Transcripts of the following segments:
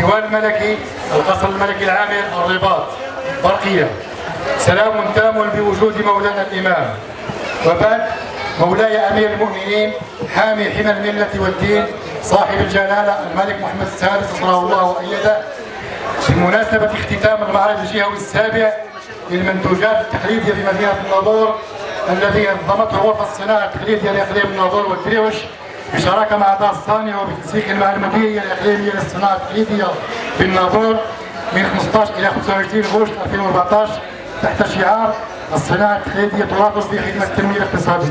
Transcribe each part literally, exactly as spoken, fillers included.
الديوان الملكي القصر الملكي العامر الرباط برقية. سلام تام بوجود مولانا الإمام. وبعد مولاي أمير المؤمنين حامي حمى الملة والدين صاحب الجلالة الملك محمد السادس أسره الله وأيده، بمناسبة اختتام المعرض الجهوي السابع للمنتوجات التقليدية بمدينة الناظور الذي نظمته غرفة الصناعة التقليدية لإقليم الناظور والدريوش بشراكة مع دار الصانع وبالتنسيق مع المديرية الإقليمية للصناعة التقليدية بالناظور من خمسة عشر إلى خمسة وعشرين غشت ألفين وأربعطاش تحت شعار الصناعة التقليدية ترافق في خدمة التنمية الاقتصادية.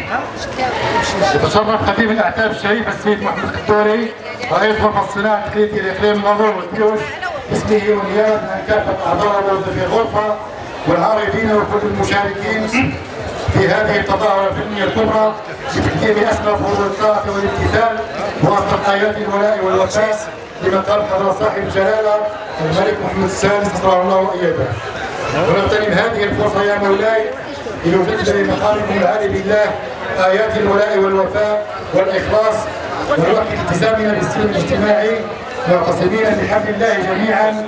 يتشرف خديم الأعتاب الشريف السيد محمد القدوري رئيس غرفة الصناعة التقليدية لإقليم الناظور والدريوش باسمه ونيابة عن كافة أعضاء وموظفي الغرفة والعارضين وكل المشاركين في هذه التظاهرة الفنية الكبرى بتقديم أسمى فروض الطاعة والامتثال وأصدق آيات الولاء والوفاء لمن قال حضرة صاحب الجلالة الملك محمد السادس أسره الله وأيده. ونغتنم هذه الفرصة يا مولاي لنجدد لمقامكم العالي بالله آيات الولاء والوفاء والإخلاص ونؤكد التزامنا بالسلم الاجتماعي معتصمين بحبل الله جميعا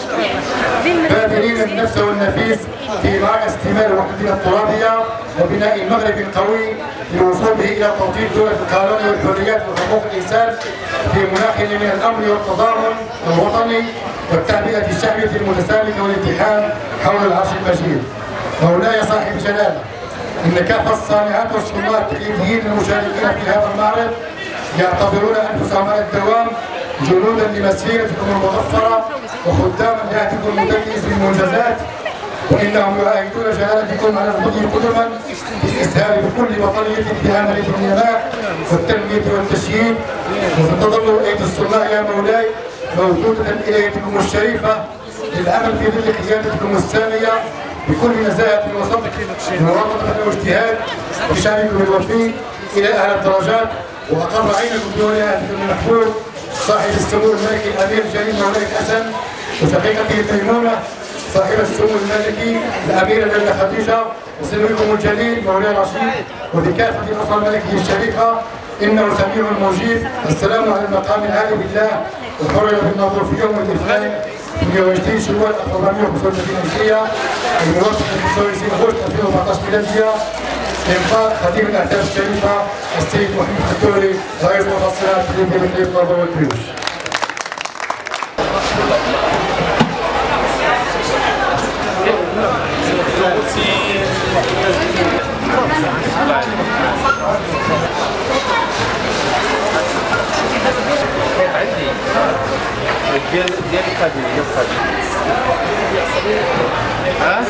باذلين النفس والنفيس في معركة استمرار وحدتنا الترابية وبناء المغرب القوي للوصول به إلى توطيد دولة القانون والحريات وحقوق الإنسان في مناخ من الأمن والتضامن الوطني والتعبئة الشعبية المتسامحة والاتحاد حول العرش المجيد. مولاي صاحب الجلالة، إن كافة الصانعات والصناع التقليديين المشاركين في هذا المعرض يعتبرون أنفسهم على الدوام جنودا لمسيرتكم المظفرة وخداما لعهدكم المتميز بالمنجزات، وإنهم يعاهدون جلالتكم على المضي قدما بالإسهام بكل وطنية في عملية النماء والتنمية والتشييد. وستظل أيدي الصناع يا مولاي موجودة إلى يدكم الشريفة للعمل في ظل قيادتكم السامية بكل نزاهة وصدق ووطن واجتهاد بشعبكم الوفي إلى أعلى الدرجات. وأقر عينكم بولايتكم المحبوب صاحب السمو الملكي الأمير الجليل مولاي الحسن وشقيقته الميمونة صاحب السمو الملكي الأميرة ليلى خديجة وسموكم الجليل مولاي الرشيد وبكافة الأسرة الملكية الشريفة، إنه سميع مجيب. السلام على المقام العالي بالله وحرر بالناظور في يوم الاثنين ثمانية وعشرين شوال ألف وأربعمائة وخمسة وثلاثين هجرية الموافق خمسة وعشرين غشت ألفين وأربعطاش ميلادية إنفاق خديم الأعتاب الشريفة السيد محمد القدوري رئيس غرفة الصناعة التقليدية بإقليم الناظور والدريوش. ديال ديال القديم ديال القديم ها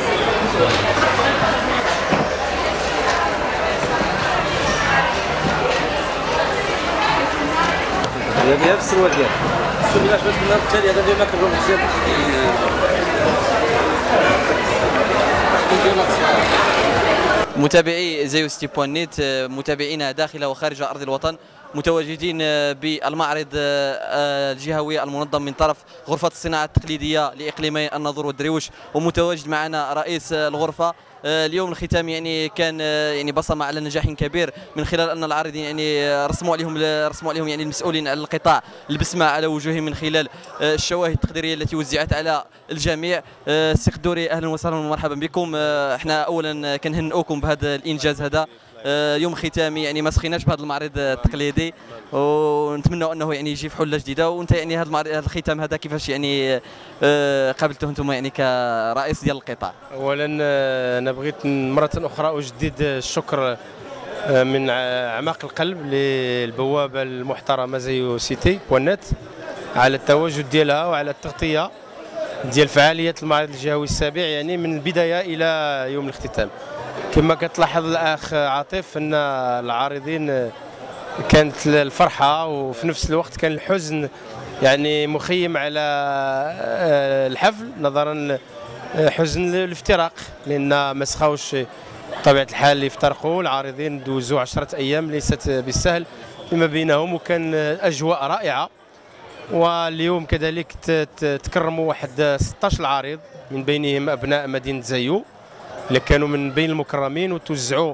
هذه نفس السروال ديالها شوف علاش باش النهار التالي هذا ديالنا كنروح مزيان متابعي زيو ستي بوان نت، متابعينا داخل وخارج ارض الوطن، متواجدين بالمعرض الجهوي المنظم من طرف غرفة الصناعة التقليدية لإقليمي الناظور والدريوش، ومتواجد معنا رئيس الغرفة. اليوم الختام يعني كان يعني بصمة على نجاح كبير من خلال ان العارضين يعني رسموا عليهم رسموا عليهم يعني المسؤولين على القطاع البسمة على وجوههم من خلال الشواهد التقديرية التي وزعت على الجميع. السي قدوري اهلا وسهلا ومرحبا بكم. احنا اولا كنهنئوكم بهذا الانجاز هذا، يوم ختامي يعني ما سخيناش بهذا المعرض التقليدي، ونتمنوا انه يعني يجي في حله جديده. وانت يعني هذا المعرض هذا الختام هذا كيفاش يعني قابلته انتم يعني كرئيس ديال القطاع؟ اولا انا بغيت مره اخرى اجدد الشكر من اعماق القلب للبوابه المحترمه زيو سيتي بوانت على التواجد ديالها وعلى التغطيه ديال فعاليات المعرض الجهوي السابع يعني من البدايه الى يوم الاختتام. كما كتلاحظ الاخ عاطف ان العارضين كانت الفرحه وفي نفس الوقت كان الحزن يعني مخيم على الحفل، نظرا حزن الافتراق لان ما سخاوش بطبيعه الحال اللي افترقوا. العارضين دوزوا عشرة ايام ليست بالسهل فيما بينهم وكان اجواء رائعه. واليوم كذلك تكرموا واحد ستطاش العارض من بينهم ابناء مدينه زيو اللي كانوا من بين المكرمين، وتوزعوا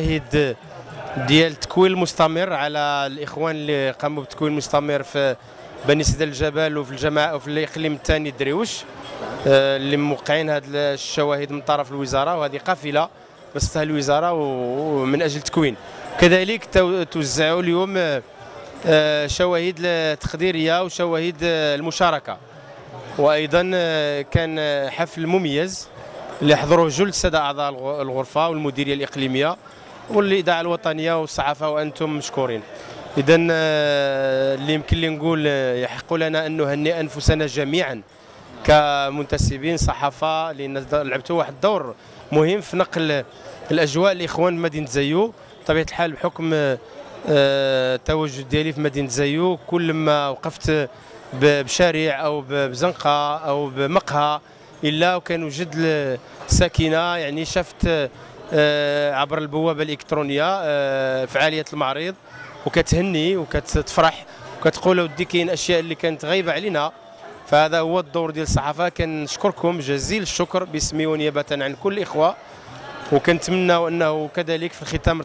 شواهد ديال التكوين المستمر على الاخوان اللي قاموا بالتكوين المستمر في بني سيد الجبل وفي الجماعه وفي الاقليم الثاني دريوش اللي موقعين هذه الشواهد من طرف الوزاره، وهذه قافله بسطها الوزاره ومن اجل تكوين. كذلك توزعوا اليوم شواهد تقديريه وشواهد المشاركه، وايضا كان حفل مميز اللي حضروه جل الساده اعضاء الغرفه والمديريه الاقليميه والاذاعه الوطنيه والصحافه، وانتم مشكورين. اذا اللي يمكن لي نقول يحق لنا ان نهنئ انفسنا جميعا كمنتسبين صحافه، لان لعبتوا واحد الدور مهم في نقل الاجواء الاخوان بمدينه زايو. بطبيعه الحال بحكم التواجد ديالي في مدينه زايو، كل ما وقفت بشارع او بزنقه او بمقهى الا وكان وجد الساكنه، يعني شفت عبر البوابه الالكترونيه فعاليه المعرض وكتهني وكتفرح وكتقول ودي كاين اشياء اللي كانت غايبه علينا. فهذا هو الدور ديال الصحافه. كنشكركم جزيل الشكر باسمي ونيابه عن كل الاخوه، وكنتمنى انه كذلك في الختام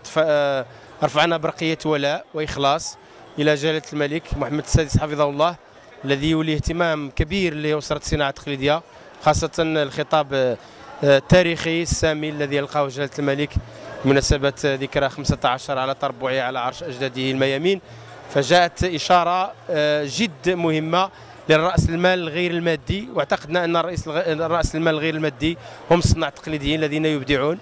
رفعنا برقيه ولاء واخلاص الى جلاله الملك محمد السادس حفظه الله، الذي يولي اهتمام كبير لاسره الصناعه التقليديه، خاصه الخطاب التاريخي السامي الذي يلقاه جلاله الملك بمناسبه ذكرى خمسة عشر على تربعه على عرش اجداده الميامين. فجاءت اشاره جد مهمه للرأس المال الغير المادي، واعتقدنا ان الرئيس الرأس المال الغير المادي هم الصناع التقليديين الذين يبدعون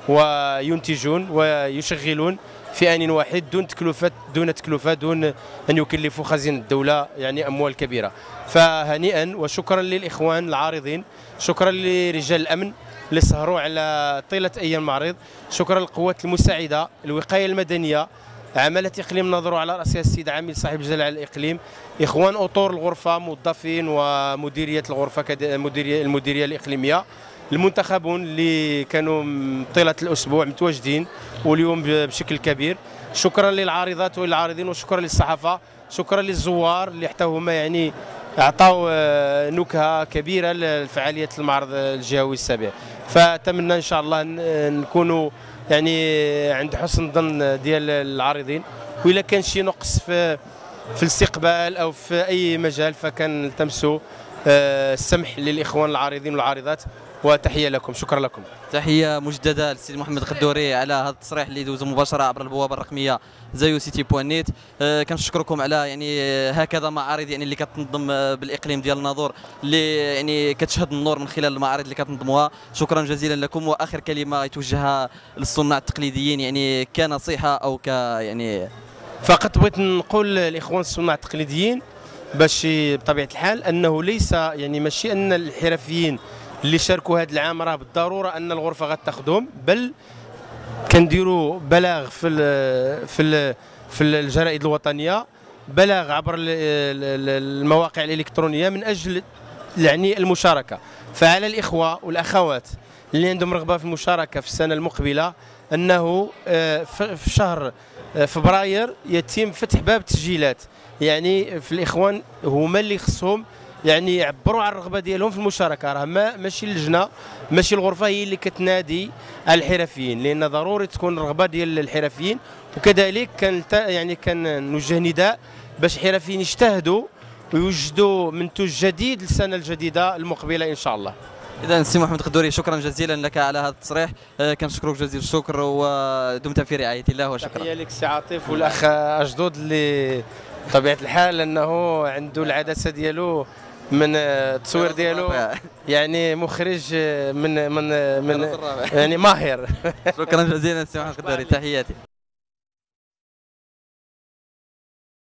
وينتجون ويشغلون في آن واحد دون تكلفة دون تكلفة دون أن يكلفوا خزينة الدولة يعني أموال كبيرة. فهنيئا وشكرا للإخوان العارضين، شكرا لرجال الأمن اللي سهروا على طيلة أيام المعرض، شكرا للقوات المساعدة، الوقاية المدنية، عمالة إقليم نظروا على رأسها السيد عامل صاحب الجلالة الإقليم، إخوان أطور الغرفة، موظفين ومديرية الغرفة المديرية المديرية الإقليمية، المنتخبون اللي كانوا طيلة الأسبوع متواجدين واليوم بشكل كبير. شكرا للعارضات والعارضين، وشكرا للصحافة، شكرا للزوار اللي حتى هما يعني أعطوا نكهة كبيرة لفعالية المعرض الجهوي السابع. فأتمنى إن شاء الله نكونوا يعني عند حسن ظن ديال العارضين، وإلا كان شي نقص في في الاستقبال أو في أي مجال فكنلتمسوا السمح للإخوان العارضين والعارضات. وتحية لكم، شكرا لكم. تحية مجددة للسيد محمد الخدوري على هذا التصريح اللي دوز مباشرة عبر البوابة الرقمية زايو سيتي بوان نيت. أه كنشكركم على يعني هكذا معارض يعني اللي كتنظم بالاقليم ديال الناظور، اللي يعني كتشهد النور من خلال المعارض اللي كتنظموها. شكرا جزيلا لكم. واخر كلمة يتوجهها للصناع التقليديين يعني كنصيحة او ك يعني فقط بغيت نقول للاخوان الصناع التقليديين باش بطبيعة الحال انه ليس يعني ماشي ان الحرفيين اللي شاركوا هذا العام راه بالضروره ان الغرفه غتاخذهم، بل كنديروا بلاغ في ال في ال في الجرائد الوطنيه، بلاغ عبر المواقع الالكترونيه من اجل يعني المشاركه. فعلى الاخوه والاخوات اللي عندهم رغبه في المشاركه في السنه المقبله انه في شهر فبراير يتم فتح باب التسجيلات، يعني في الاخوان هما اللي خصهم يعني يعبروا عن الرغبه ديالهم في المشاركه. راه ما ماشي اللجنه ماشي الغرفه هي اللي كتنادي على الحرفيين، لان ضروري تكون الرغبه ديال الحرفيين. وكذلك كان يعني كان نوجه نداء باش الحرفيين يجتهدوا ويوجدوا منتوج جديد للسنه الجديده المقبله ان شاء الله. اذا سي محمد الخدوري شكرا جزيلا لك على هذا التصريح، كنشكرك جزيل الشكر ودمت في رعايه الله وشكرا. تحيه لك سي عاطف والاخ اجدود اللي بطبيعه الحال انه عنده العدسه ديالو من التصوير ديالو يعني مخرج من من من يعني ماهر. شكرا جزيلا سي محمد الخدوري، تحياتي.